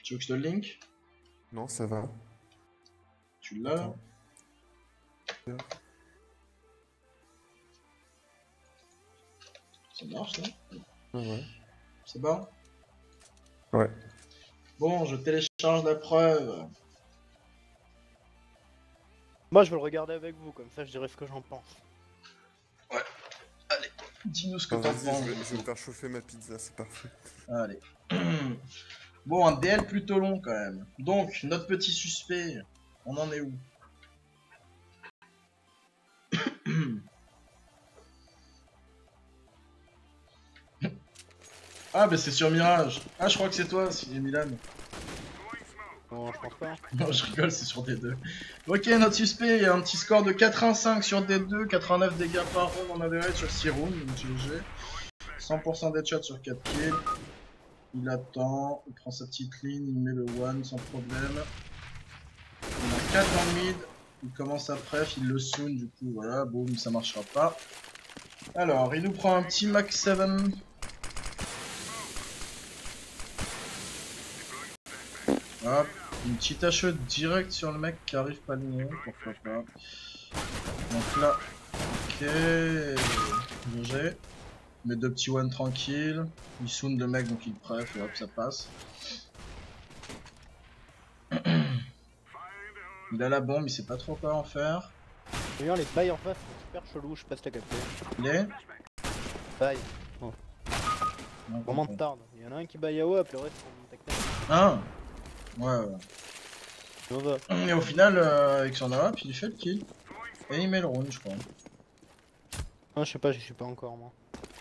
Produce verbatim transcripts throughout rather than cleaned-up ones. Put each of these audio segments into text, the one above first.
Tu veux que je te le link? Non, ça va. Tu l'as là? Ça marche là? Ah ouais. C'est bon? Ouais. Bon, je télécharge la preuve. Moi je veux le regarder avec vous, comme ça je dirai ce que j'en pense. Ouais. Allez, dis-nous ce que Ah, t'en vas-y, penses. je vais, je vais me faire chauffer ma pizza, c'est parfait. Allez. Bon, un D L plutôt long quand même. Donc, notre petit suspect, on en est où? Ah, bah c'est sur Mirage. Ah, je crois que c'est toi, c'est Milan. Non, je pense pas. Non, je rigole, c'est sur D deux. Ok, notre suspect, il a un petit score de quatre-vingt-cinq sur D deux, quatre-vingt-neuf dégâts par round en average sur six rounds, donc G G. cent pour cent d'headshot sur quatre kills. Il attend, il prend sa petite ligne, il met le one sans problème. Il a quatre dans le mid, il commence à pref, il le soon, du coup voilà, boum, ça marchera pas. Alors, il nous prend un petit Max sept. Hop, une petite H E direct sur le mec qui arrive pas ligné, pourquoi pas. Donc là, ok, G G. Mes deux petits one tranquilles, il soon le mec donc il pref et hop ça passe. Il a la bombe, il sait pas trop quoi en faire. D'ailleurs les bails en face sont super chelous, je sais pas si t'as capté. Les Bails, Non, vraiment de tarde. Il y en a un qui baille à haut, puis le reste sont tac tac. Ah ouais, ouais. Nova. Et au final, euh, avec son A W P, il fait le kill. Et il met le round, je crois. Ah, je sais pas, j'y suis pas encore moi.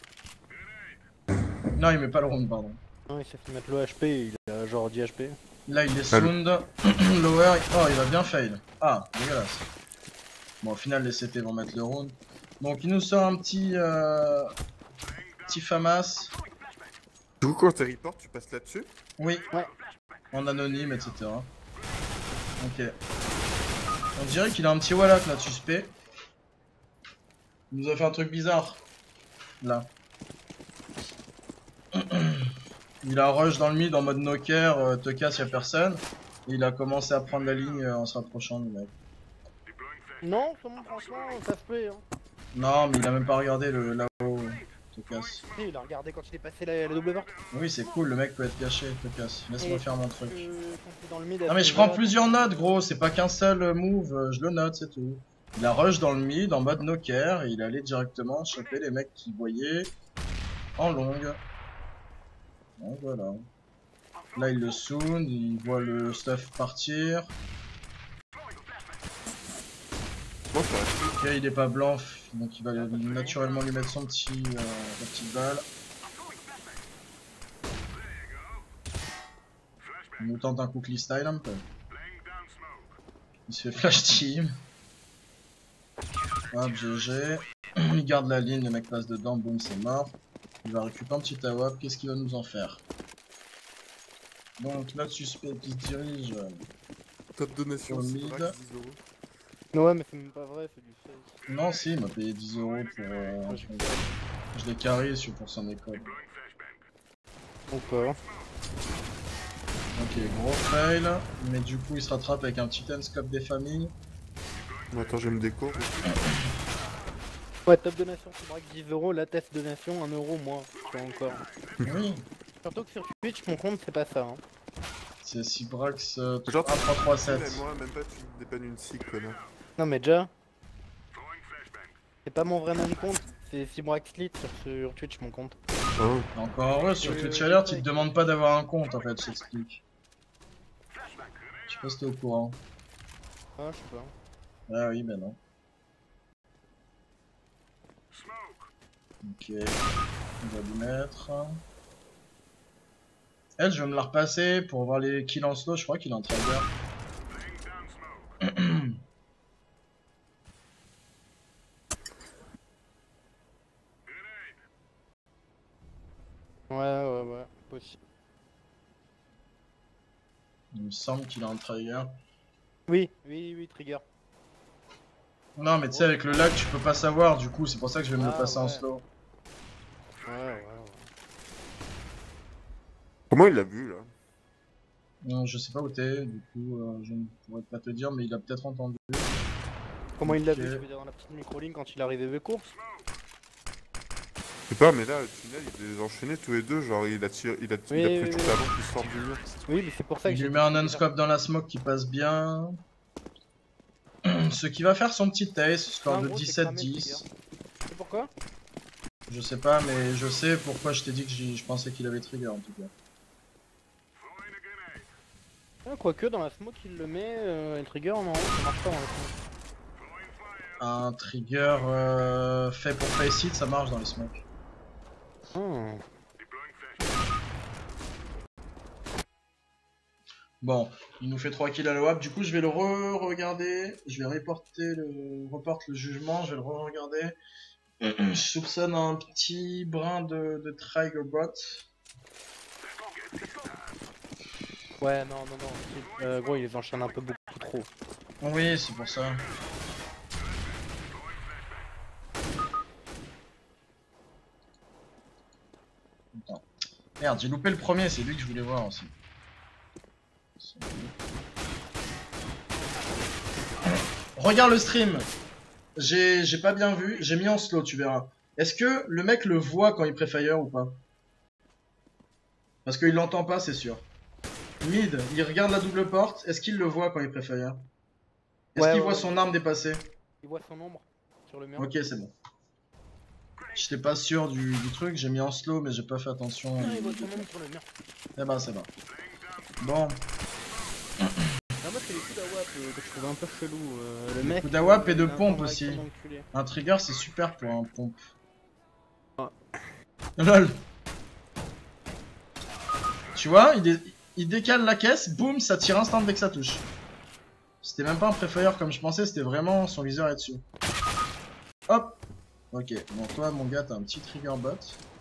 Non, il met pas le round, pardon. Non, il s'est fait mettre le H P, il a genre dix H P. Là, il est sound. Lower. Oh, il va bien fail. Ah, dégueulasse. Bon, au final, les C T vont mettre le round. Donc, il nous sort un petit. Euh... Petit FAMAS. Du coup, quand t'es report, tu passes là-dessus? Oui. Ouais. En anonyme, et cetera. Ok. On dirait qu'il a un petit Wallach, notre suspect. Il nous a fait un truc bizarre. Là. Il a rush dans le mid en mode knocker, euh, te casse, y'a personne. Et il a commencé à prendre la ligne euh, en se rapprochant du mec. Non, vraiment, franchement, ça se fait. Hein. Non, mais il a même pas regardé le là-haut. Te casse. Si, il a regardé quand il est passé la, la double porte. Oui, c'est cool, le mec peut être caché, te casse. Laisse-moi Et faire mon truc. que quand t'es dans le mid, Non, mais je prends plusieurs notes, gros. C'est pas qu'un seul euh, move, euh, je le note, c'est tout. Il a rush dans le mid en mode knocker et il allait directement choper les mecs qu'il voyait en longue. Donc voilà. Là il le soon, il voit le stuff partir. Bon, ça reste. Ok, il est pas blanc, donc il va naturellement lui mettre son petit, euh, sa petite balle. Il nous tente un cookie style un peu. Il se fait flash team. Hop, G G. Il garde la ligne, le mec passe dedans, boum, c'est mort. Il va récupérer un petit A W A P, qu'est-ce qu'il va nous en faire? Donc, notre suspect qui se dirige. Top donation, Au c'est mid. Brax, dix euros. Ouais, mais c'est même pas vrai, c'est du fake. Non, si, il m'a payé dix euros pour. Euh, un truc. Je l'ai carré sur pour son école. Encore. Ok, gros fail. Mais du coup, il se rattrape avec un petit scope des familles. Bon, attends, je vais me déco. Ouais, top donation, tu braques dix euros, la test donation un euro moins. Pas encore. Oui, Surtout que sur Twitch, mon compte, c'est pas ça. Hein. c'est Cibrax euh, Genre, un trois trois sept. mais moi, même pas, tu me dépannes une scie, connard. Non, mais déjà. C'est pas mon vrai nom de compte, c'est Cibraxlit sur, sur Twitch, mon compte. Oh. Encore heureux, sur Oui, Twitch oui, Alert, oui. ils te demandent pas d'avoir un compte en fait, je t'explique. Je sais pas si t'es au courant. Ah, je sais pas. Ah oui, ben non. Ok, on va lui mettre. Elle, je vais me la repasser pour voir les kills en slow, je crois qu'il est en train de faire. Ouais, ouais, ouais, possible. Il me semble qu'il est en trigger. Oui, oui, oui, trigger. Non, mais tu sais, avec le lag, tu peux pas savoir, du coup, c'est pour ça que je vais me Ah, le passer en ouais. slow. Ouais, ouais, ouais. Comment il l'a vu, là? Non, je sais pas où t'es, du coup euh, je ne pourrais pas te dire, mais il a peut-être entendu. Comment il l'a Ok. vu? Je veux dire dans la petite micro-ligne quand il est arrivé de course. Je sais pas, mais là, le tunnel, il les a enchaînés tous les deux. Genre, il a tiré, il a, Oui, il a oui, pris oui, tout oui. avant qu'ils sortent du mur. Oui, mais c'est pour ça que Il j'ai lui dit met un que c'était unscope dans la smoke qui passe bien. Ce qui va faire son petit ace, score Non, de gros, c'est dix-sept cramé, le dix. trigger. C'est pourquoi? Je sais pas, mais je sais pourquoi je t'ai dit que j'y- je pensais qu'il avait trigger en tout cas. Ah, quoique dans la smoke il le met, euh, et le trigger non, ça marche pas dans la smoke. Un trigger euh, fait pour face hit, ça marche dans les smokes. Hmm. Bon, il nous fait trois kills à la W A P, du coup je vais le re-regarder, je vais reporter le, reporte le jugement, je vais le re-regarder. Je soupçonne un petit brin de, de Trigger Bot. Ouais, non, non, non. c'est- Euh, gros, il les enchaîne un peu beaucoup trop. Oui, c'est pour ça. Attends. Merde, j'ai loupé le premier, c'est lui que je voulais voir aussi. Regarde le stream. J'ai j'ai pas bien vu, j'ai mis en slow, tu verras. Est-ce que le mec le voit quand il préfire ou pas? Parce qu'il l'entend pas, c'est sûr. Mid, il regarde la double porte, est-ce qu'il le voit quand il préfire? Est-ce Ouais, qu'il ouais, voit ouais, son il- arme dépasser? Il voit son ombre sur le mur. Ok, c'est bon. J'étais pas sûr du, du truc, j'ai mis en slow, mais j'ai pas fait attention. Non, il voit son ombre sur le mur. Eh ben, c'est bon. Bon, Ah, moi, c'est les coups d'Awap euh, que je trouvais un peu chelou. Euh, le mec. coups d'Awap et de il a un pompe temps aussi. directement enculé. un trigger c'est super pour un pompe. Lol. Tu vois, il, dé- il décale la caisse, boum, ça tire instant dès que ça touche. C'était même pas un préfire comme je pensais, c'était vraiment son viseur est dessus. Hop. Ok, bon toi mon gars t'as un petit trigger bot.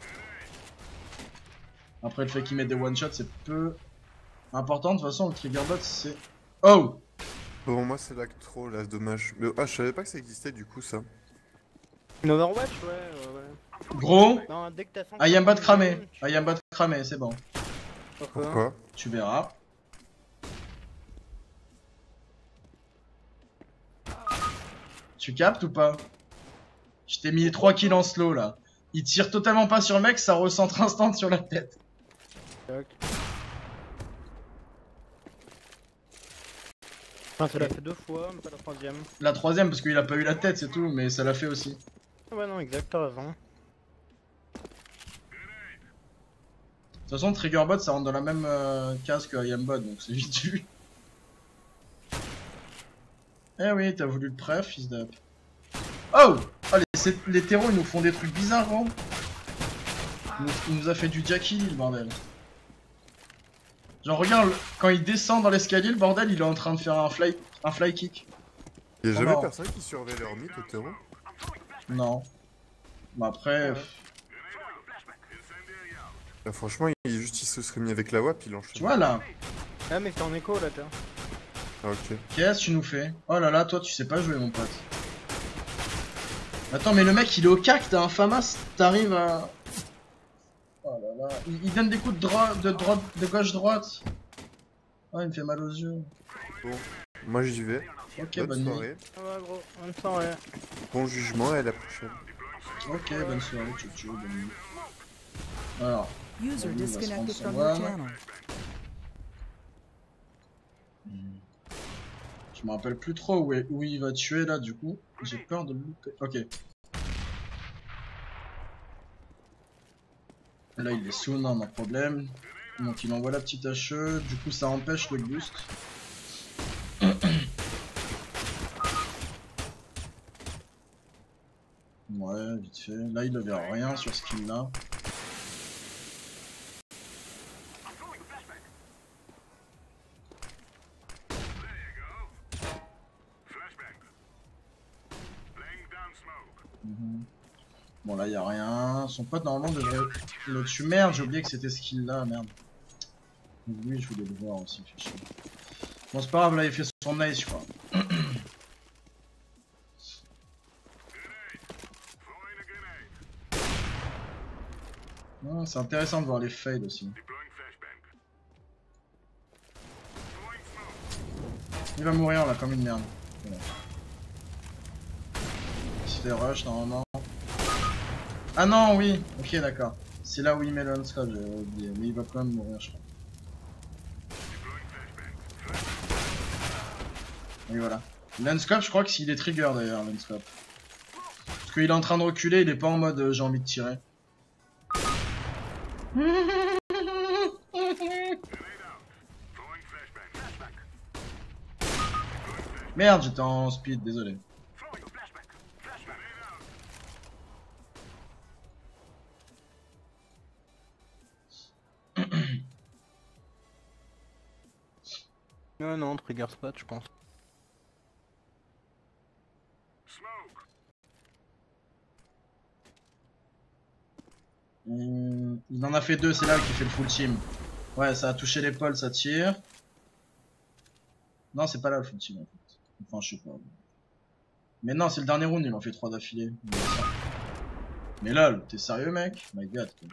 Après le fait qu'il met des one shot c'est peu important, de toute façon le trigger bot c'est... Oh. Bon, moi, c'est lag trop, là, c'est dommage. Mais, ah, je savais pas que ça existait, du coup, ça. Une Overwatch, ouais, ouais, ouais. Gros, Non, dès que t'as cent I am bot cinquante cramé, millions, tu- I am bot cramé, c'est bon. Pourquoi? Pourquoi? Tu verras. Tu captes ou pas? Je t'ai mis trois kills en slow là. Il tire totalement pas sur le mec, ça recentre instant sur la tête. Tac. Enfin, ça l'a fait deux fois, mais pas la troisième. La troisième parce qu'il a pas eu la tête c'est tout, mais ça l'a fait aussi. Ah ouais, non, exact, t'as raison. De toute façon Triggerbot ça rentre dans la même euh, case que IamBot donc c'est vite vu. Eh oui, t'as voulu le pref, fils d'app. Oh, oh les, les terreaux ils nous font des trucs bizarres gros. Il nous, il nous a fait du Jackie le bordel. Genre regarde, quand il descend dans l'escalier le bordel il est en train de faire un fly, un fly kick. Y'a Oh jamais non. personne qui surveille leur mythe au terreau? Non. Bah après... Ouais. Là, franchement, il, juste, il se serait mis avec la W A P, il enchaîne. Tu vois là. Ah, mais c'est en écho là, t'as. Ah, ok. Qu'est-ce que tu nous fais? Oh là là, toi tu sais pas jouer mon pote. Attends mais le mec il est au cac, t'as un FAMAS, t'arrives à... Oh là là, il, il donne des coups de, droite, de, droite, de gauche-droite. Oh il me fait mal aux yeux. Bon, moi j'y vais. Ok, Bonne bonne nuit. soirée. Ah ouais, gros, bonne soirée. Bon jugement et à la prochaine. Ok, bonne soirée, tchou tchou, bonne nuit. Alors, User Lui, il va se disconnected prendre from son your one. channel. je me rappelle plus trop où, est, où il va tuer là du coup. J'ai peur de le louper. Ok. Là il est soon, non, pas de problème. Donc il envoie la petite H E, du coup ça empêche le boost. Ouais, vite fait. Là il avait rien sur ce kill là. Mhm. Bon là y a rien. Son pote normalement devrait le tuer. Merde, j'ai oublié que c'était ce kill là, merde. Donc lui je voulais le voir aussi, fait chier. Bon c'est pas grave, là il fait son ace je crois. C'est intéressant de voir les fades aussi. Il va mourir là comme une merde. Voilà. C'était rush normalement. Ah non, oui, ok, d'accord. C'est là où il met le unscope, j'avais oublié. Mais il va quand même mourir, je crois. Oui, voilà. L'unscope, je crois que s'il est trigger d'ailleurs, l'unscope. Parce qu'il est en train de reculer, il est pas en mode euh, j'ai envie de tirer. Merde, j'étais en speed, désolé. Non, non, trigger spot, je pense. Mmh, il en a fait deux, c'est là qu'il fait le full team. Ouais, ça a touché l'épaule, ça tire. Non, c'est pas là le full team en fait. Enfin, je sais pas. Mais non, c'est le dernier round, il en fait trois d'affilée. Mais lol, t'es sérieux mec? My god. Quoi.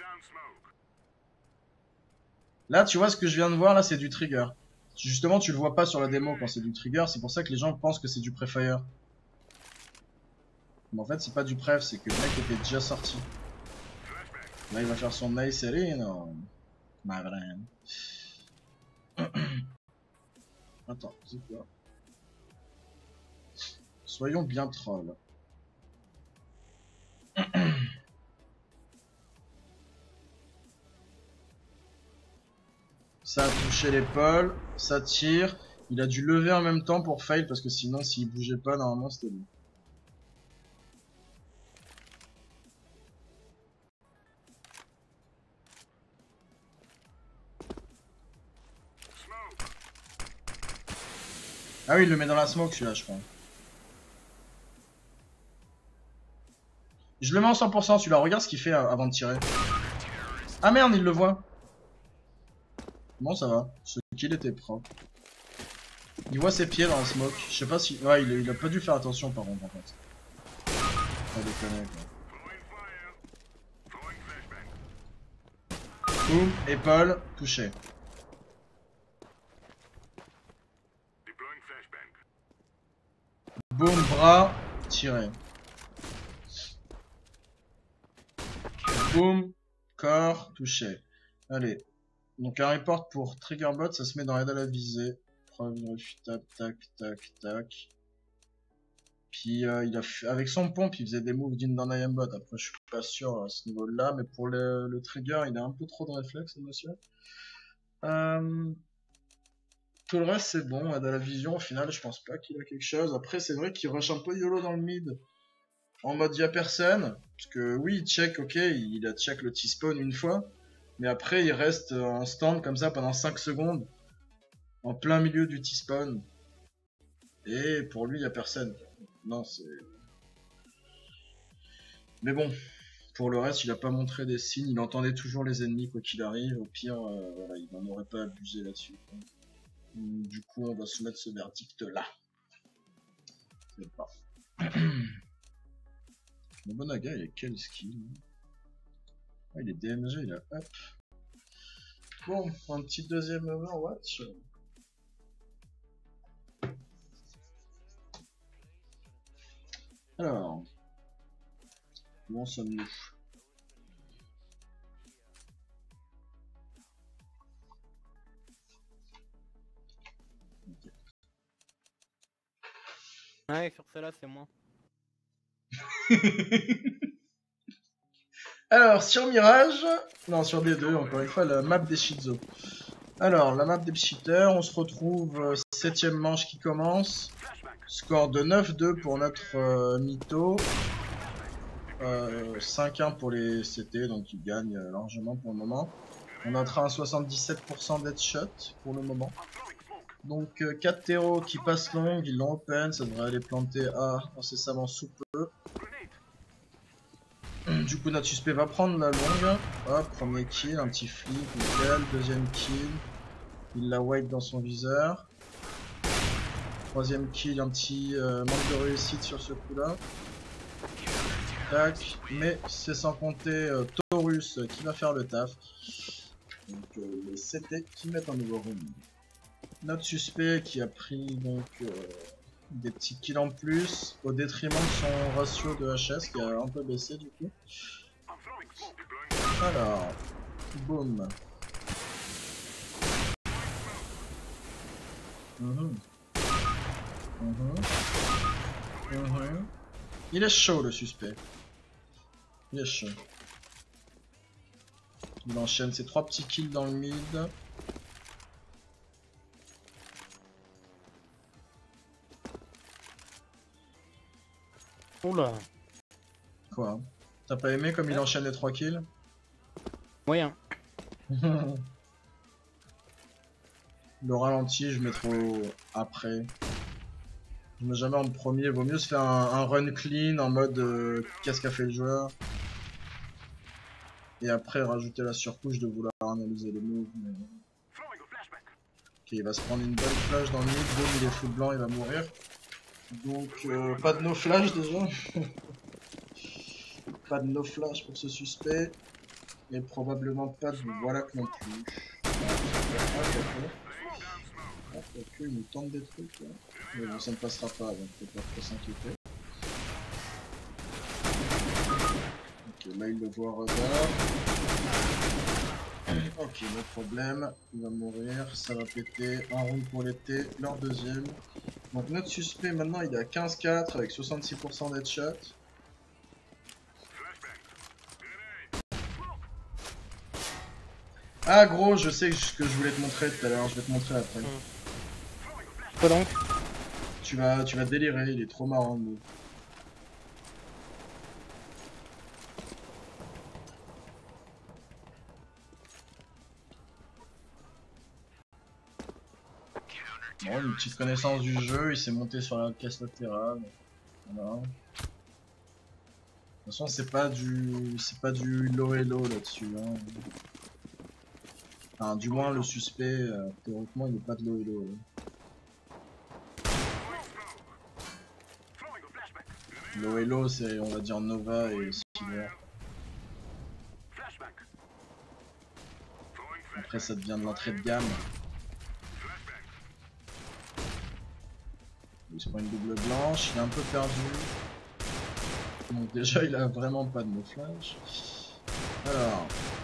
Là, tu vois ce que je viens de voir, là, c'est du trigger. Justement, tu le vois pas sur la démo quand c'est du trigger, c'est pour ça que les gens pensent que c'est du pré-fire. Mais en fait, c'est pas du pref, c'est que le mec était déjà sorti. Là, il va faire son nice alley, non. Ma vraie. Attends, c'est quoi? Soyons bien trolls. Ça a touché l'épaule, ça tire. Il a dû lever en même temps pour fail parce que sinon, s'il bougeait pas, normalement c'était bon. Ah oui, il le met dans la smoke celui-là, je crois. Je le mets en cent pour cent celui-là, regarde ce qu'il fait avant de tirer. Ah merde, il le voit. Bon, ça va. Ce kill était propre. Il voit ses pieds dans la smoke. Je sais pas si. Ouais, il a, il a pas dû faire attention par contre en fait. Pas déconner quoi. Boum, épaule, touché. Boum, bras, tiré. Boum, corps, touché. Allez. Donc un report pour Triggerbot, ça se met dans l'aide à la visée. Preuve irréfutable, tac, tac, tac. Puis euh, il a fait, avec son pompe, il faisait des moves d'in dans aimbot. Après, je suis pas sûr à ce niveau-là, mais pour le, le trigger, il a un peu trop de réflexes, monsieur. Euh... Tout le reste, c'est bon. Aide à la vision, au final, je pense pas qu'il a quelque chose. Après, c'est vrai qu'il rush un peu YOLO dans le mid. En mode y'a personne. Parce que oui, il check, ok, il a check le T-spawn une fois. Mais après, il reste en stand comme ça pendant cinq secondes. En plein milieu du T-spawn. Et pour lui, y'a personne. Non, c'est... Mais bon, pour le reste, il a pas montré des signes. Il entendait toujours les ennemis quoi qu'il arrive. Au pire, euh, voilà, il n'en aurait pas abusé là-dessus. Du coup, on va soumettre ce verdict-là. C'est pas. Le Bonaga, il a quel skill? Ah, il est D M G, il a hop. Bon, un petit deuxième Overwatch. Alors, où en sommes-nous? Okay. Ouais, sur celle-là, c'est moi. Alors, sur Mirage, non, sur D deux, encore une fois, la map des Shizo. Alors, la map des cheaters, on se retrouve euh, septième manche qui commence. Score de neuf deux pour notre euh, mytho. Euh, cinq un pour les C T, donc ils gagnent euh, largement pour le moment. On est en train à soixante-dix-sept pour cent d'headshot pour le moment. Donc euh, quatre héros qui passent long, ils l'ont open, ça devrait aller planter A incessamment sous peu. Du coup notre suspect va prendre la longue. Hop, premier kill, un petit flip, nickel. Deuxième kill, il la wipe dans son viseur. Troisième kill, un petit euh, manque de réussite sur ce coup là. Tac, mais c'est sans compter euh, Taurus euh, qui va faire le taf. Donc euh, les C T qui mettent un nouveau round. Notre suspect qui a pris donc euh, des petits kills en plus au détriment de son ratio de H S qui a un peu baissé du coup. Alors, boum. Mmh. Mmh. Mmh. Il est chaud le suspect. Il est chaud. Il enchaîne ses trois petits kills dans le mid. Oula. Quoi? T'as pas aimé comme il enchaîne les trois kills? Moyen. Le ralenti, je mets trop après. Je mets jamais en premier. Vaut mieux se faire un, un run clean en mode euh, qu'est-ce qu'a fait le joueur. Et après rajouter la surcouche de vouloir analyser les moves. Mais... ok, il va se prendre une bonne flash dans le mid. Boom, il est full blanc, il va mourir. Donc, euh, pas de no flash déjà. Pas de no flash pour ce suspect. Et probablement pas de Wallach non plus. Ah, que il nous tente des trucs là. Mais bon, ça ne passera pas donc faut pas trop s'inquiéter. Ok, là il le voit radar. Ok, no problème. Il va mourir, ça va péter. Un round pour l'été, leur deuxième. Donc notre suspect maintenant il est à quinze quatre avec soixante-six pour cent d'headshot. Ah gros, je sais ce que je voulais te montrer tout à l'heure, je vais te montrer après. Quoi donc? Tu vas, tu vas délirer, il est trop marrant le move. Bon, une petite connaissance du jeu, il s'est monté sur la caisse latérale. Voilà. De toute façon, c'est pas du, c'est pas du low hello là-dessus. Hein. Enfin, du moins le suspect, euh, théoriquement, il n'est pas de low hello. Là. Low hello, c'est, on va dire Nova et Silver. Après, ça devient de l'entrée de gamme. Il se prend une double blanche, il est un peu perdu. Donc déjà il a vraiment pas de no flash. Alors.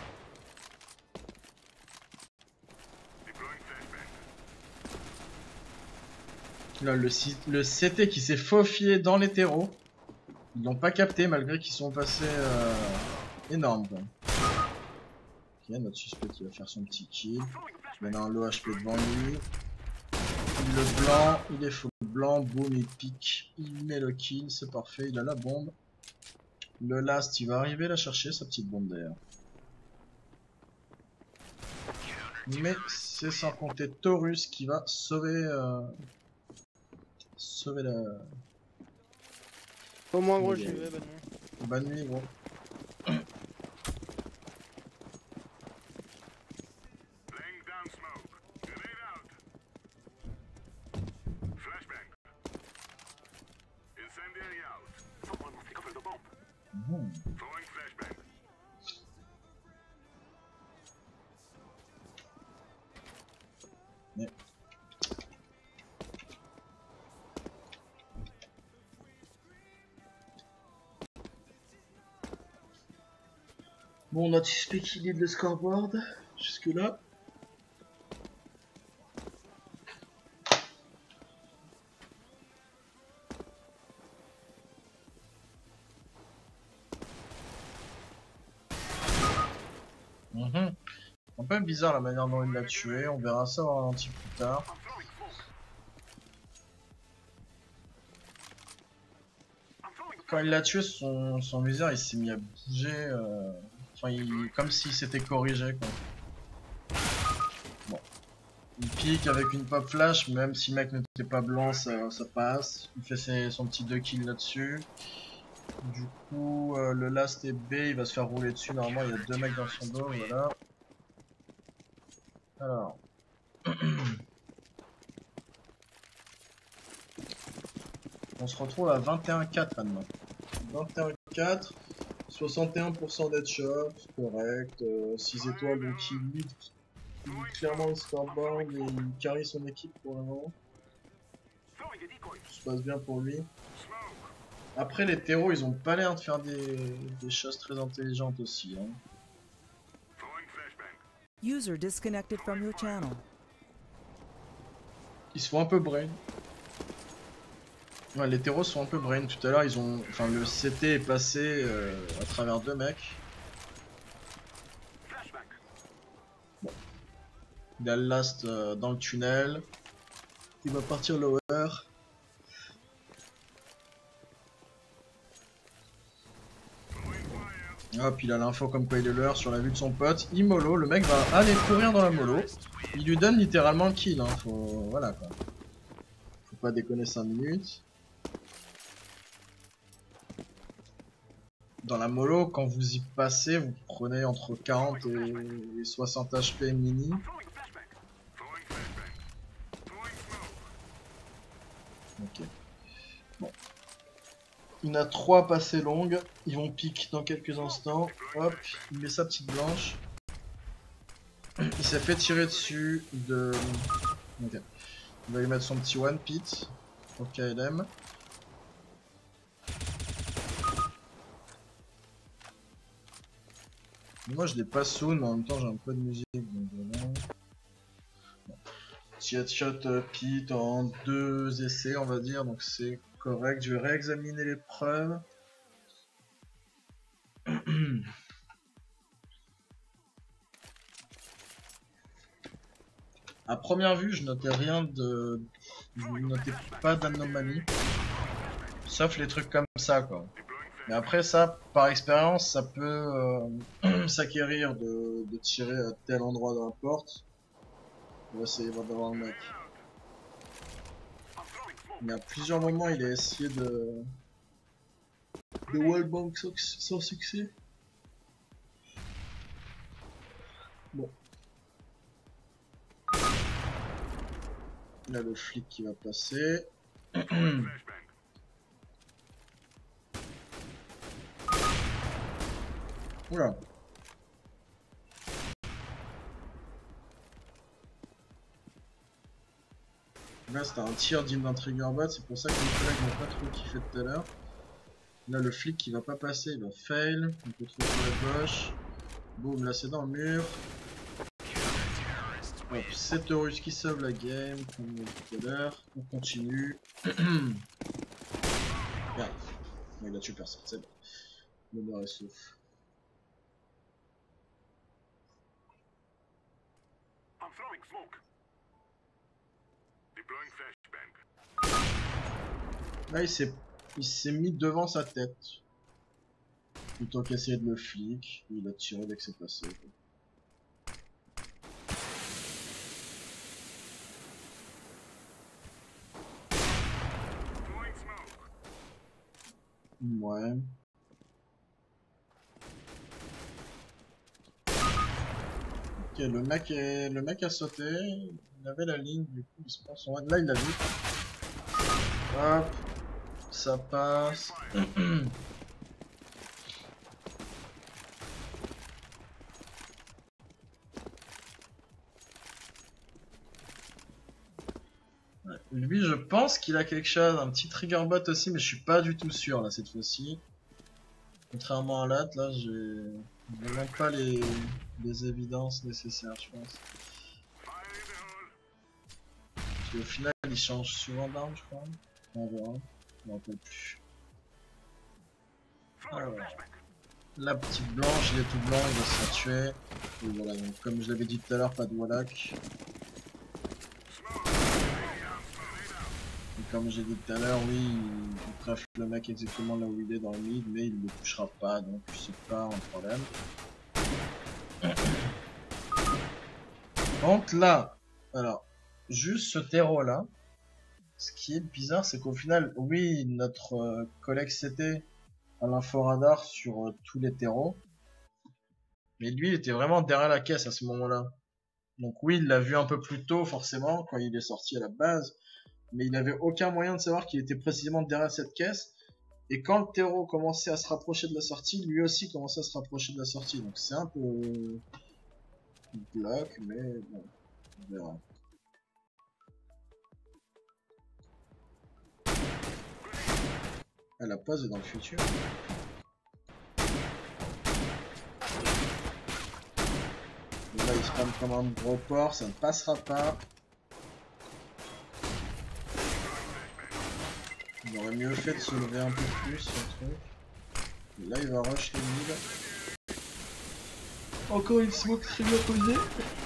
Là le, le C T qui s'est faufilé dans les terreaux. Ils l'ont pas capté malgré qu'ils sont passés euh, énormes. Quoi. Ok, notre suspect qui va faire son petit kill. Il y en a un low H P devant lui. Le blanc, il est full blanc, boum, il pique, il met le kill, c'est parfait, il a la bombe. Le last, il va arriver la chercher, sa petite bombe d'ailleurs. Mais c'est sans compter Taurus qui va sauver... Euh, sauver la... Au moins gros, j'y vais, bonne nuit. Bonne nuit gros. Mmh. Mais... Bon, on a suspect qui lead le scoreboard jusque là. Mmh. Un peu bizarre la manière dont il l'a tué, on verra ça au ralenti plus tard. Quand il l'a tué, son, son viseur il s'est mis à bouger, euh... enfin, il... comme s'il s'était corrigé quoi. Bon. Il pique avec une pop flash, même si le mec n'était pas blanc, ça, ça passe. Il fait ses, son petit deux kills là-dessus. Du coup, euh, le last est B, il va se faire rouler dessus. Normalement, il y a deux mecs dans son dos, voilà. Alors. On se retrouve à vingt et un quatre maintenant. vingt et un quatre, soixante et un pour cent d'headshot, correct. Euh, six étoiles, donc il huit. Il est clairement le scoreboard et il carry son équipe pour le moment. Tout se passe bien pour lui. Après les terreaux ils ont pas l'air de faire des, des choses très intelligentes aussi. Hein. User disconnected from your channel. Ils se font un peu brain. Ouais, les terreaux sont un peu brain. Tout à l'heure ils ont. Enfin le C T est passé euh, à travers deux mecs. Bon. Il a le last euh, dans le tunnel. Il va partir lower. Hop, il a l'info comme quoi il est leur sur la vue de son pote. Il mollo, le mec va aller courir dans la mollo. Il lui donne littéralement le kill, hein. Faut... Voilà quoi. Faut pas déconner cinq minutes. Dans la mollo, quand vous y passez, vous prenez entre quarante et soixante H P mini. Ok. Bon. Il y en a trois passées longues, ils vont pique dans quelques instants. Hop, il met sa petite blanche. Il s'est fait tirer dessus de... Ok. Il va lui mettre son petit one pit au K L M. Moi je l'ai pas soon, mais en même temps j'ai un peu de musique. Donc voilà. Bon. Petit headshot euh, pit en deux essais on va dire, donc c'est correct. Je vais réexaminer les preuves. À première vue, je notais rien de... Je notais pas d'anomalie. Sauf les trucs comme ça, quoi. Mais après ça, par expérience, ça peut euh, s'acquérir de, de tirer à tel endroit dans la porte. On va essayer d'avoir le mec. Mais à plusieurs moments, il a essayé de... de wallbang sans succès. Bon. Là, le flic qui va passer. Oula. Là, c'était un tir digne d'un trigger bot, c'est pour ça que mes collègues n'ont pas trop kiffé tout à l'heure. Là, le flic qui va pas passer, il va fail. On peut trouver sur la gauche. Boum, là c'est dans le mur. Hop, c'est Taurus qui sauve la game, comme on dit tout à l'heure. On continue. Bien. Non, il a tué personne, c'est bon. Le mort est sauf. Là, il s'est il s'est mis devant sa tête. Plutôt qu'essayer de le flic, il a tiré dès que c'est passé. Ouais. Ok, le mec est... le mec a sauté, il avait la ligne, du coup il se prend son... Là il l'a vu. Hop, ça passe. Ouais. Lui je pense qu'il a quelque chose, un petit trigger bot aussi, mais je suis pas du tout sûr là cette fois-ci. Contrairement à l'autre, là j'ai vraiment pas les... les évidences nécessaires je pense. Au final, il change souvent d'arme, je crois. On verra. Je m'en rappelle plus. Alors, la petite blanche, il est tout blanc, il va se faire tuer. Et voilà, donc comme je l'avais dit tout à l'heure, pas de Wallach. Et comme j'ai dit tout à l'heure, oui, il, il trèfle le mec exactement là où il est dans le mid, mais il ne le touchera pas, donc c'est pas un problème. Donc là, alors. Juste ce terreau là, ce qui est bizarre c'est qu'au final, oui, notre euh, collègue C T a l'info radar sur euh, tous les terreaux, mais lui il était vraiment derrière la caisse à ce moment là. Donc oui, il l'a vu un peu plus tôt forcément quand il est sorti à la base, mais il n'avait aucun moyen de savoir qu'il était précisément derrière cette caisse. Et quand le terreau commençait à se rapprocher de la sortie, lui aussi commençait à se rapprocher de la sortie, donc c'est un peu... bloc, mais bon, on verra. Ah, la pause est dans le futur. Et là, il spam comme un gros porc, ça ne passera pas. Il aurait mieux fait de se lever un peu plus, ce truc. Et là, il va rush les mid. Encore une smoke très bien posée.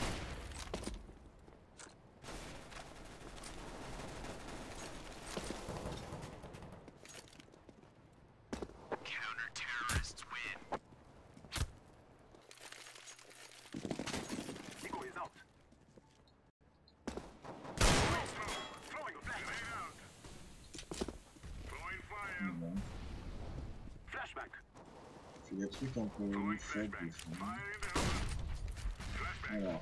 Des trucs un peu faibles des fois. Alors.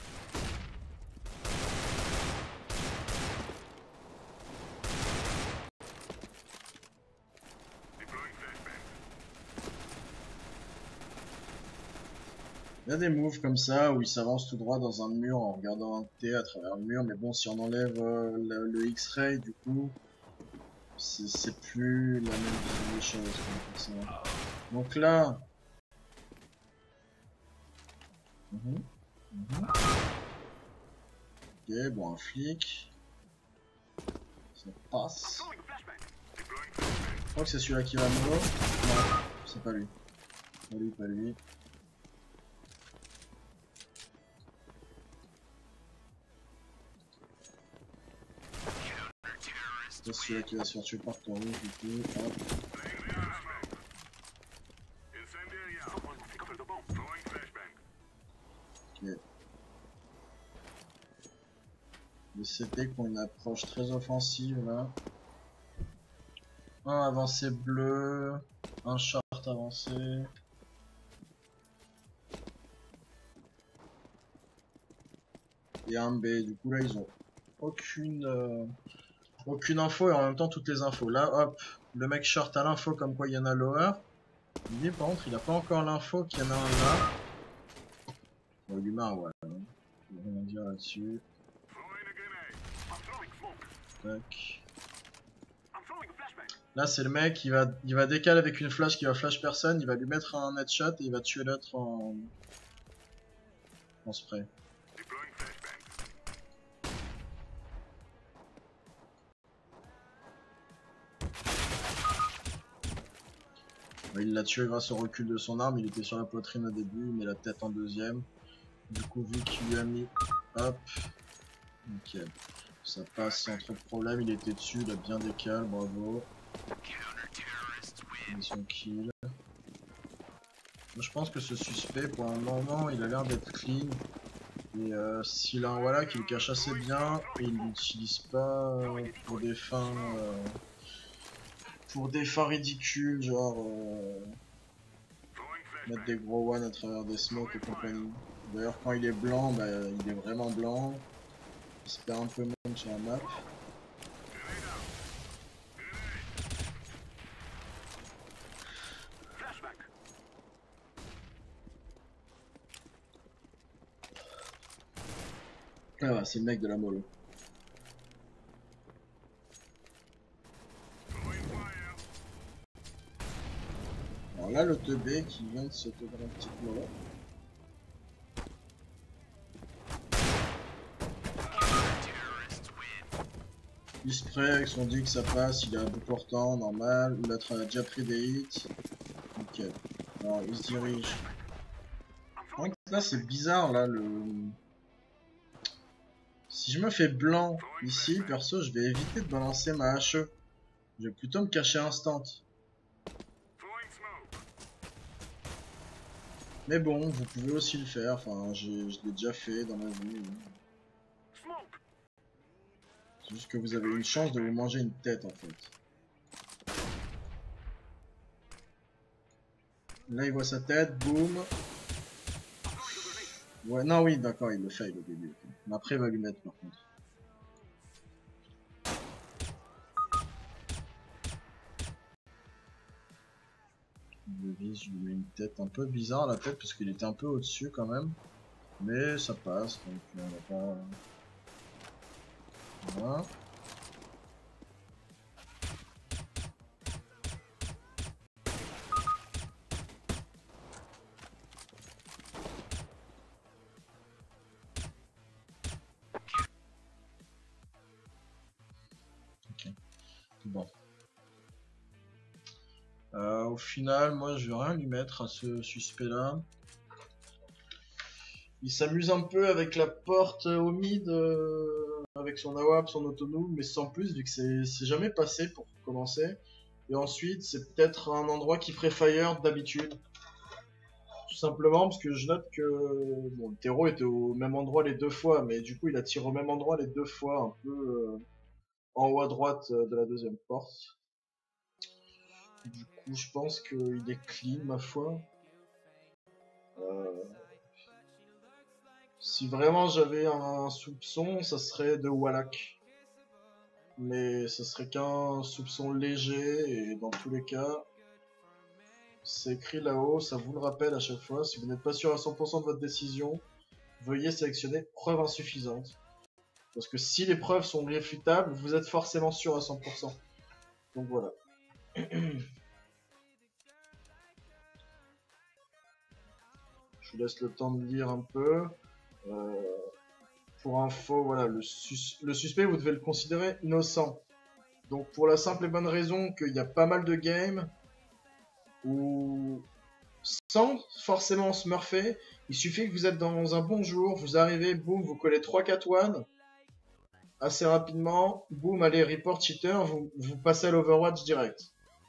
Il y a des moves comme ça où il s'avance tout droit dans un mur en regardant un T à travers le mur, mais bon, si on enlève euh, le, le X-ray, du coup, c'est plus la même vision des choses. Comme ça. Donc là, mmh. Mmh. Ok, bon, un flic, ça passe. Je crois que c'est celui-là qui va me Non, c'est pas lui. Pas lui, pas lui. C'est celui-là qui va se faire tuer par ton rouge, du coup. Hop. Ok. Les C T qui ont une approche très offensive là. Un avancé bleu, un short avancé. Et un B. Du coup là ils ont aucune euh, aucune info et en même temps toutes les infos. Là hop, le mec short a l'info comme quoi il y en a lower. Lui par contre il a pas encore l'info qu'il y en a un là. Bon, l'humain ouais. Je vais rien dire là-dessus. Tac. Là c'est le mec, il va, il va décaler avec une flash qui va flash personne, il va lui mettre un headshot et il va tuer l'autre en... en spray. Il l'a tué grâce au recul de son arme, il était sur la poitrine au début, il met la tête en deuxième. Du coup vu qu'il lui a mis... Hop. Nickel. Ça passe sans trop de problème, il était dessus, il a bien décalé, bravo. Il son kill. Je pense que ce suspect pour un moment il a l'air d'être clean. Et euh, s'il a un voilà qui le cache assez bien et il l'utilise pas euh, pour des fins euh, pour des fins ridicules, genre euh, mettre des gros one à travers des smokes et compagnie. D'ailleurs quand il est blanc, bah, il est vraiment blanc. Il se perd un peu même sur la map. Ah ouais, c'est le mec de la mollo. Alors là, le teubé qui vient de se faire un petit mollo. Il spray avec son dick, ça passe, il est à bout portant, normal. L'autre a déjà pris des hits. Nickel. Alors il se dirige. Donc, là c'est bizarre là le. Si je me fais blanc ici, perso, je vais éviter de balancer ma H E. Je vais plutôt me cacher instant. Mais bon, vous pouvez aussi le faire. Enfin, je l'ai déjà fait dans ma vie. C'est juste que vous avez une chance de vous manger une tête en fait. Là, il voit sa tête, boum. Ouais, non, oui, d'accord, il le fail au début. Okay. Mais après, il va lui mettre par contre. Je le vise, je lui mets une tête un peu bizarre la tête parce qu'il était un peu au-dessus quand même. Mais ça passe, donc on va pas... Voilà. Ok. Bon. Euh, au final, moi je vais rien lui mettre à ce suspect là. Il s'amuse un peu avec la porte au mid, euh, avec son A W A P, son autonome, mais sans plus, vu que c'est jamais passé pour commencer. Et ensuite, c'est peut-être un endroit qui ferait fire d'habitude. Tout simplement parce que je note que bon, le terreau était au même endroit les deux fois, mais du coup il attire au même endroit les deux fois, un peu euh, en haut à droite de la deuxième porte. Du coup, je pense qu'il est clean, ma foi. Euh... Si vraiment j'avais un soupçon, ça serait de Wallach. Mais ce serait qu'un soupçon léger, et dans tous les cas, c'est écrit là-haut, ça vous le rappelle à chaque fois. Si vous n'êtes pas sûr à cent pour cent de votre décision, veuillez sélectionner preuve insuffisante. Parce que si les preuves sont réfutables, vous êtes forcément sûr à cent pour cent. Donc voilà. Je vous laisse le temps de lire un peu. Euh, pour info, voilà, le, sus le suspect, vous devez le considérer innocent. Donc pour la simple et bonne raison qu'il y a pas mal de games où, sans forcément smurfer, il suffit que vous êtes dans un bon jour, vous arrivez, boum, vous collez trois quatre one, assez rapidement, boum, allez, report cheater, vous, vous passez à l'Overwatch direct.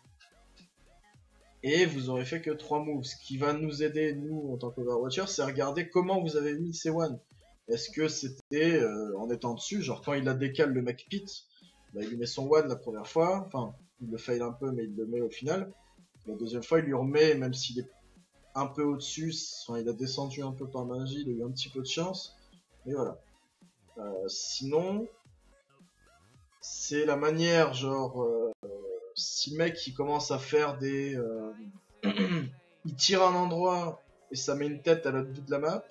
Et vous aurez fait que trois moves. Ce qui va nous aider, nous, en tant qu'Overwatcher, c'est regarder comment vous avez mis ces one. Est-ce que c'était euh, en étant dessus, genre quand il a décalé le mec pit, bah, il lui met son one la première fois, enfin, il le fail un peu, mais il le met au final. La deuxième fois, il lui remet, même s'il est un peu au-dessus, enfin, il a descendu un peu par magie, il a eu un petit peu de chance. Mais voilà. Euh, sinon, c'est la manière, genre... Euh, si le mec il commence à faire des... Euh, il tire un endroit et ça met une tête à l'autre bout de la map.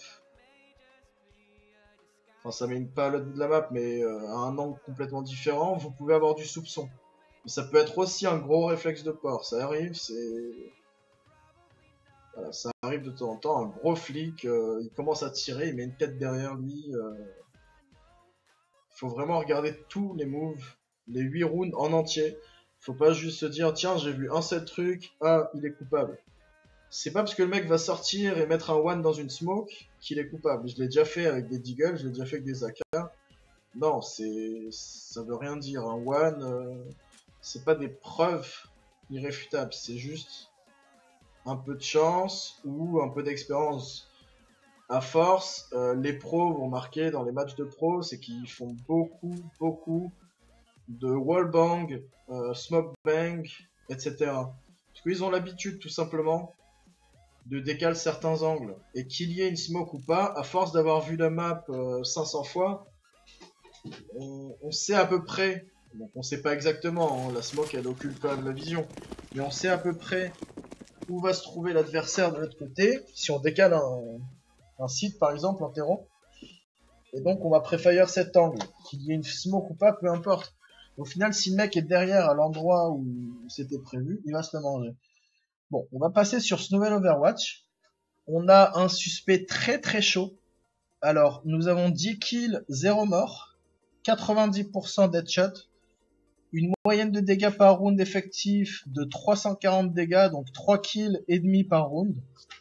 Enfin ça met une, pas à l'autre bout de la map mais euh, à un angle complètement différent, vous pouvez avoir du soupçon. Mais ça peut être aussi un gros réflexe de port, ça arrive, c'est... Voilà, ça arrive de temps en temps, un gros flic, euh, il commence à tirer, il met une tête derrière lui. Euh... Faut vraiment regarder tous les moves, les huit rounds en entier. Faut pas juste se dire, tiens, j'ai vu un seul truc, ah, il est coupable. C'est pas parce que le mec va sortir et mettre un one dans une smoke qu'il est coupable. Je l'ai déjà fait avec des deagles, je l'ai déjà fait avec des A K. Non, c'est, ça veut rien dire. Un one, euh... c'est pas des preuves irréfutables, c'est juste un peu de chance ou un peu d'expérience. À force, euh, les pros vont marquer dans les matchs de pros, c'est qu'ils font beaucoup, beaucoup de wallbang, euh, smoke bang, et cetera. Parce qu'ils ont l'habitude tout simplement de décaler certains angles. Et qu'il y ait une smoke ou pas, à force d'avoir vu la map euh, cinq cents fois, on, on sait à peu près, donc on sait pas exactement, hein, la smoke elle occulte quand même la vision, mais on sait à peu près où va se trouver l'adversaire de l'autre côté, si on décale un, un site par exemple en terreau. Et donc on va préfire cet angle, qu'il y ait une smoke ou pas, peu importe. Au final, si le mec est derrière à l'endroit où c'était prévu, il va se le manger. Bon, on va passer sur ce nouvel Overwatch. On a un suspect très très chaud. Alors, nous avons dix kills, zéro mort, quatre-vingt-dix pour cent d'headshot, une moyenne de dégâts par round effectif de trois cent quarante dégâts, donc trois kills et demi par round.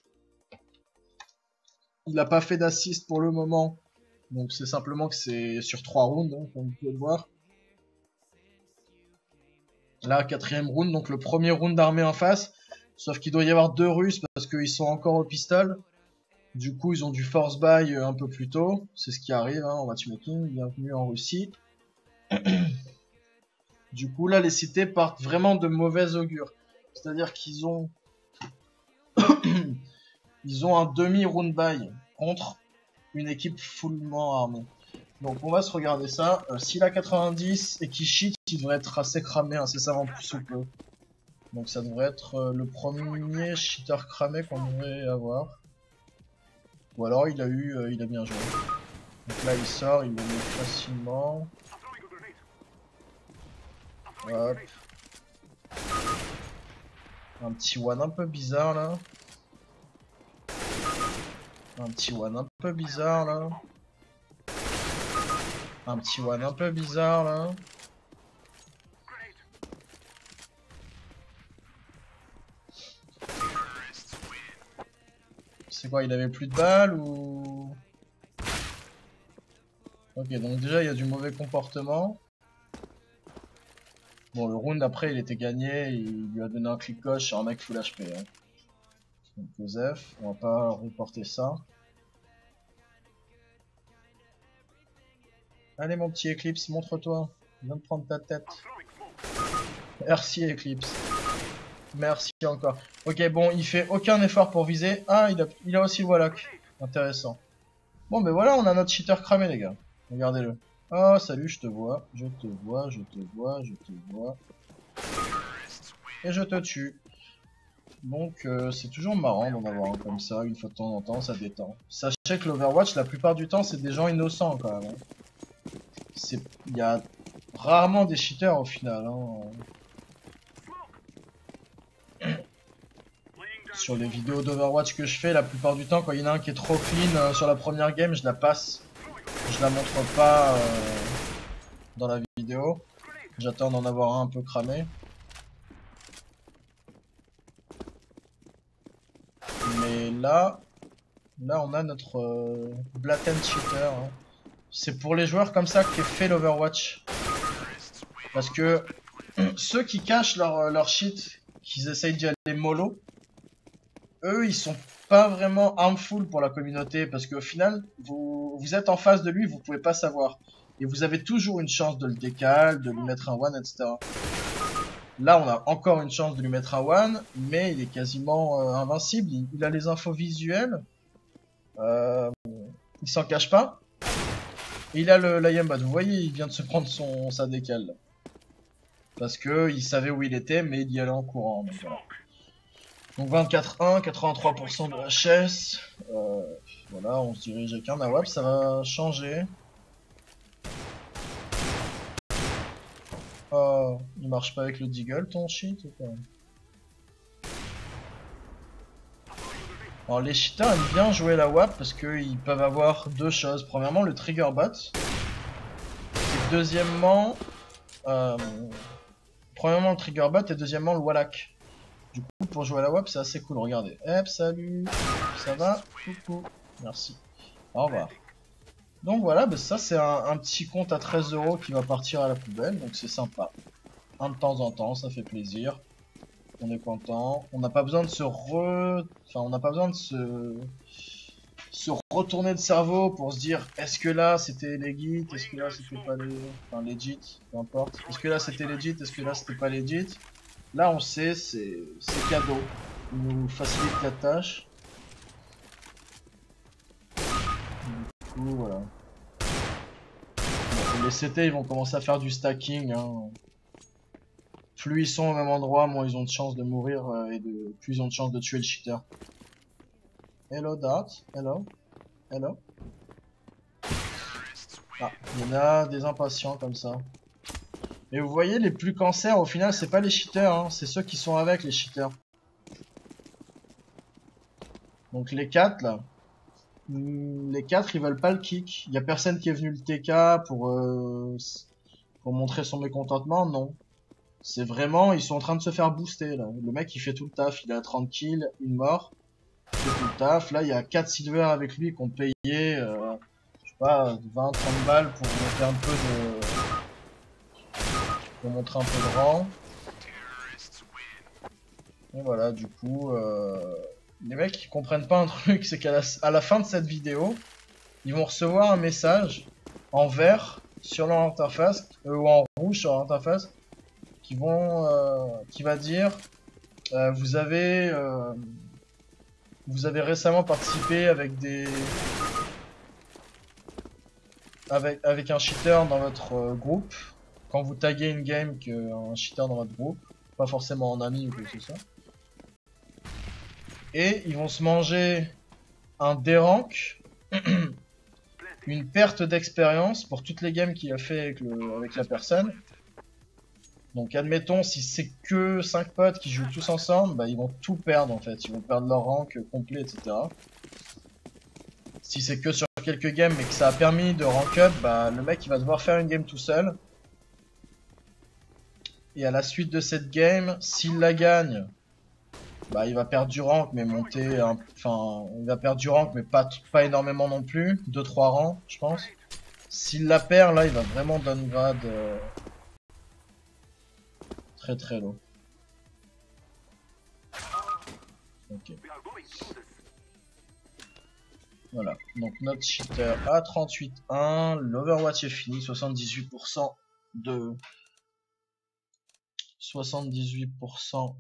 Il n'a pas fait d'assist pour le moment, donc c'est simplement que c'est sur trois rounds, hein, comme vous pouvez le voir. Là, quatrième round, donc le premier round d'armée en face. Sauf qu'il doit y avoir deux Russes parce qu'ils sont encore au pistol. Du coup, ils ont du force buy un peu plus tôt. C'est ce qui arrive hein, en matchmaking. Bienvenue en Russie. Du coup, là, les cités partent vraiment de mauvais augure. C'est-à-dire qu'ils ont... ils ont un demi-round buy contre une équipe fullement armée. Donc on va se regarder ça. Euh, S'il a quatre-vingt-dix et qu'il cheat, il devrait être assez cramé incessamment plus sous peu. Donc ça devrait être euh, le premier cheater cramé qu'on devrait avoir. Ou alors il a eu, euh, il a bien joué. Donc là il sort, il le met facilement. Hop. Un petit one un peu bizarre là. Un petit one un peu bizarre là. Un petit one un peu bizarre là. C'est quoi, il avait plus de balles ou... Ok, donc déjà il y a du mauvais comportement. Bon, le round après il était gagné, il lui a donné un clic gauche sur un mec full H P. Hein. Donc Joseph, on va pas reporter ça. Allez mon petit Eclipse, montre-toi. Viens de prendre ta tête. Merci Eclipse. Merci encore. Ok, bon, il fait aucun effort pour viser. Ah, il a, il a aussi le Wallach. Intéressant. Bon, ben voilà, on a notre cheater cramé, les gars. Regardez-le. Oh, salut, je te vois. Je te vois, je te vois, je te vois. Et je te tue. Donc, euh, c'est toujours marrant d'en avoir un comme ça, une fois de temps en temps, ça détend. Sachez que l'Overwatch, la plupart du temps, c'est des gens innocents, quand même. Hein. Il y a rarement des cheaters, au final. Hein. Sur les vidéos d'Overwatch que je fais, la plupart du temps, quand il y en a un qui est trop clean euh, sur la première game, je la passe. Je la montre pas euh, dans la vidéo. J'attends d'en avoir un un peu cramé. Mais là, là on a notre euh, blatant cheater. Hein. C'est pour les joueurs comme ça qu'est fait l'Overwatch. Parce que ceux qui cachent leur, leur shit, qu'ils essayent d'y aller mollo, eux ils sont pas vraiment harmful pour la communauté parce qu'au final vous, vous êtes en face de lui, vous pouvez pas savoir et vous avez toujours une chance de le décaler, de lui mettre un one, etc. Là on a encore une chance de lui mettre un one, mais il est quasiment euh, invincible, il, il a les infos visuelles, euh, il s'en cache pas et il a le l'I M B A T. Vous voyez, il vient de se prendre son sa décale là. Parce que il savait où il était mais il y allait en courant. Donc voilà. Donc vingt-quatre un, quatre-vingt-trois pour cent de H S, euh, voilà, on se dirige avec un A W A P, ça va changer. Oh, il marche pas avec le Deagle ton shit ou quoi? Alors les cheaters aiment bien jouer la W A P parce qu'ils peuvent avoir deux choses. Premièrement le trigger bot, et deuxièmement, euh, premièrement le trigger bot et deuxièmement le Wallach. Du coup, pour jouer à la W A P, c'est assez cool. Regardez. Hep, salut. Ça va? Coucou. Merci. Au revoir. Donc voilà, bah ça c'est un, un petit compte à treize euros qui va partir à la poubelle. Donc c'est sympa. Un de temps en temps, ça fait plaisir. On est content. On n'a pas besoin de se re... Enfin, on n'a pas besoin de se... se retourner le cerveau pour se dire est-ce que là c'était legit, est-ce que là c'était pas les... Enfin, legit, peu importe. Est-ce que là c'était legit, est-ce que là c'était pas legit? Là on sait, c'est cadeau, il nous facilite la tâche. Du coup voilà. Bon, les C T ils vont commencer à faire du stacking. Hein. Plus ils sont au même endroit, moins ils ont de chances de mourir euh, et de... plus ils ont de chances de tuer le cheater. Hello Dart, hello, hello. Ah, il y en a des impatients comme ça. Et vous voyez, les plus cancers, au final, c'est pas les cheaters, hein, c'est ceux qui sont avec les cheaters. Donc les quatre là, les quatre ils veulent pas le kick. Il y a personne qui est venu le T K pour euh, pour montrer son mécontentement, non. C'est vraiment, ils sont en train de se faire booster là. Le mec il fait tout le taf, il a trente kills, une mort, il fait tout le taf. Là il y a quatre silver avec lui qui ont payé, euh, je sais pas, vingt trente balles pour monter un peu de... pour montrer un peu de rang. Et voilà, du coup, euh, les mecs ils comprennent pas un truc, c'est qu'à la, à la fin de cette vidéo, ils vont recevoir un message en vert sur leur interface, euh, ou en rouge sur leur interface, qui vont, euh, qui va dire, euh, vous avez, euh, vous avez récemment participé avec des, avec avec un cheater dans votre euh, groupe. Quand vous taguez une game qu'un cheater dans votre groupe, pas forcément en ami ou quoi que ce soit. Et ils vont se manger un dérank, une perte d'expérience pour toutes les games qu'il a fait avec, le, avec la personne. Donc admettons, si c'est que cinq potes qui jouent tous ensemble, bah, ils vont tout perdre en fait. Ils vont perdre leur rank complet, et cetera. Si c'est que sur quelques games mais que ça a permis de rank up, bah, le mec il va devoir faire une game tout seul. Et à la suite de cette game, s'il la gagne, bah, il va perdre du rank mais monter, un... enfin, il va perdre du rank mais pas, pas énormément non plus, deux trois rangs je pense. S'il la perd là, il va vraiment downgrade euh... très très low. Ok. Voilà, donc notre cheater à trente-huit un, l'Overwatch est fini, soixante-dix-huit pour cent de... soixante-dix-huit pour cent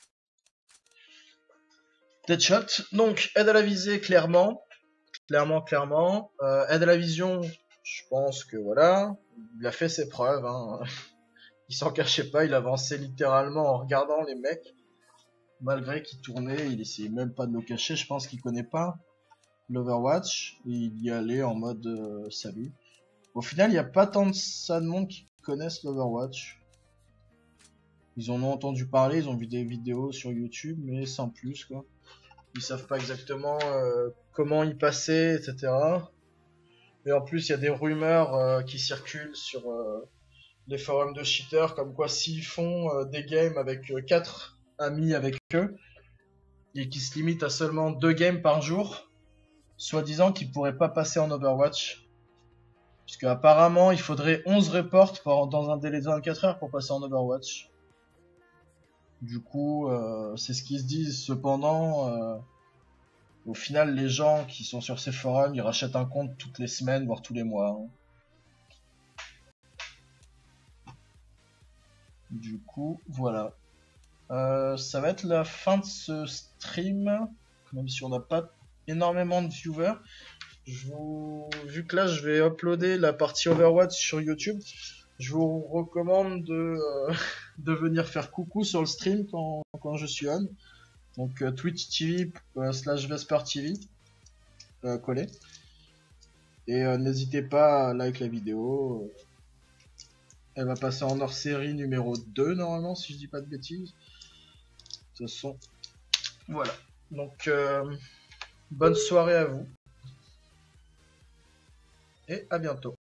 Deadshot. Donc aide à la visée clairement, clairement, clairement. Euh, aide à la vision, je pense que voilà, il a fait ses preuves. Hein. Il s'en cachait pas, il avançait littéralement en regardant les mecs. Malgré qu'il tournait, il essayait même pas de le cacher. Je pense qu'il connaît pas l'Overwatch. Et il y allait en mode euh, salut. Au final, il n'y a pas tant de ça de monde qui connaissent l'Overwatch. Ils en ont entendu parler, ils ont vu des vidéos sur YouTube, mais sans plus quoi. Ils savent pas exactement euh, comment y passer, et cetera. Et en plus, il y a des rumeurs euh, qui circulent sur euh, les forums de cheaters, comme quoi s'ils font euh, des games avec euh, quatre amis avec eux, et qui se limitent à seulement deux games par jour, soi-disant qu'ils pourraient pas passer en Overwatch. Puisque apparemment, il faudrait onze reports pour, dans un délai de vingt-quatre heures pour passer en Overwatch. Du coup, euh, c'est ce qu'ils se disent. Cependant, euh, au final, les gens qui sont sur ces forums, ils rachètent un compte toutes les semaines, voire tous les mois. Hein. Du coup, voilà. Euh, ça va être la fin de ce stream, même si on n'a pas énormément de viewers. Je vous... Vu que là, je vais uploader la partie Overwatch sur YouTube, je vous recommande de, euh, de venir faire coucou sur le stream quand, quand je suis on. Donc euh, Twitch T V euh, slash Vesper T V euh, collé. Et euh, n'hésitez pas à like la vidéo. Elle va passer en hors série numéro deux normalement si je dis pas de bêtises. De toute façon, voilà. Donc euh, bonne soirée à vous. Et à bientôt.